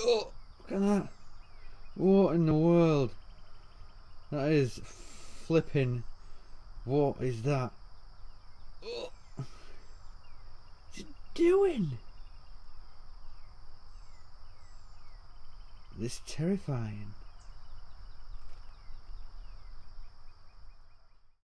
Oh, look at that. What in the world? That is flipping. What is that? Oh. What's it doing? This is terrifying.